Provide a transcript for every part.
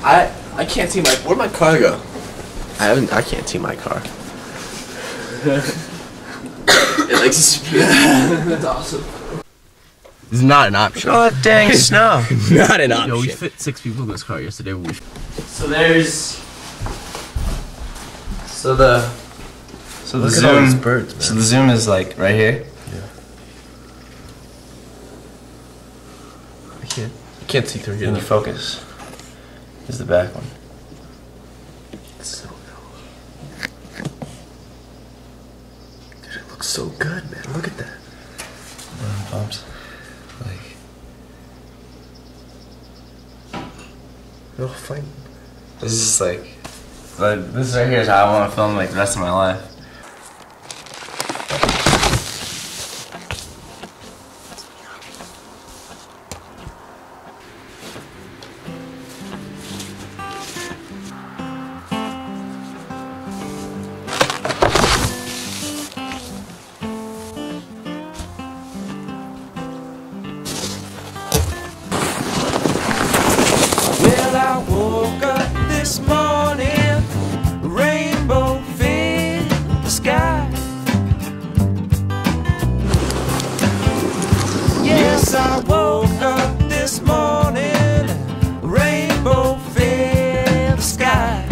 I can't see my. Where'd my car go? I can't see my car. It likes to speed. That's awesome. It's not an option. Oh, dang snow. Not an option. Yo, we fit 6 people in this car yesterday. So there's. So the Look at all zoom. these birds, man. So the zoom is like right here. Yeah. I can't see through here. And the focus is the back one. It's so dude, it looks so good, man. Look at that. Bumps. Like, they're all fighting. This is just like this right here is how I want to film like the rest of my life. Well, I woke up this morning, rainbow filled the sky. Yes, I woke up this morning, rainbow filled the sky.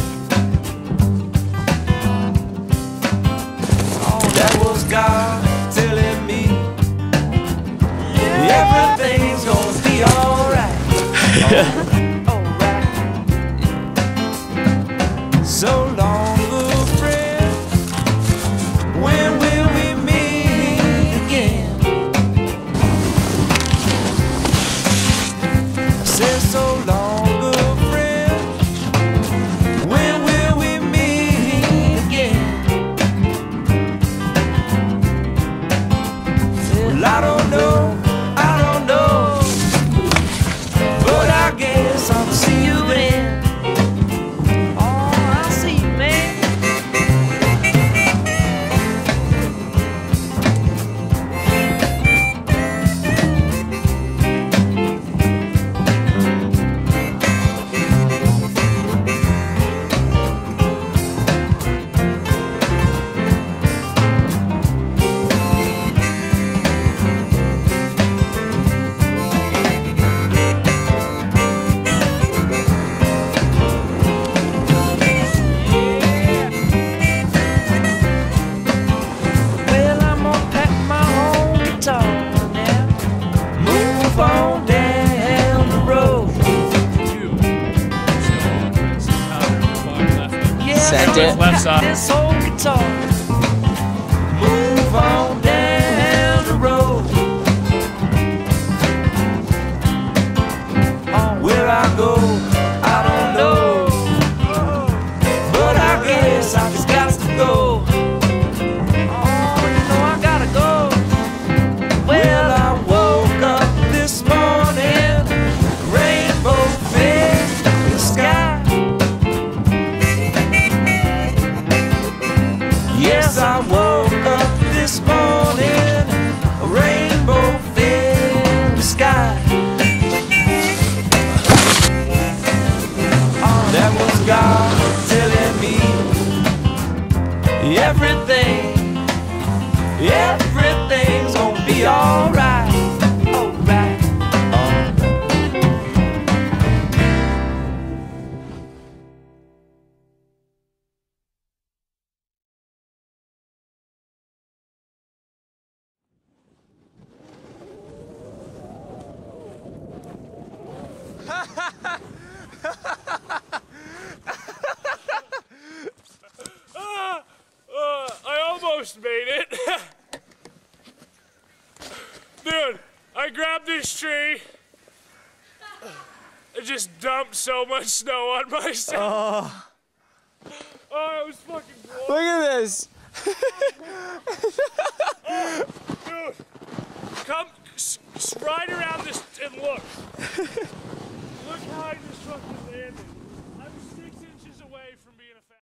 Oh, that was God telling me everything's gonna be alright. So long, good friend, when will we meet again? I said so long, good friend, when will we meet again? Well, I don't know, but I guess I'll see you then. On down the road. Sent it. Left side. This old guitar. Move on down the road. Where I go, I don't know, but I guess I just got to go. Oh, you know I gotta go. Well, I woke up this morning, rainbow filled the sky. Yes, I woke up this morning, a rainbow filled the sky. Oh, that was God telling me everything's gonna be alright. I almost made it. Dude, I grabbed this tree. It just dumped so much snow on myself. Oh, it was fucking cool. Look at this. Dude, come ride around this and look. Look how I just fucking landed.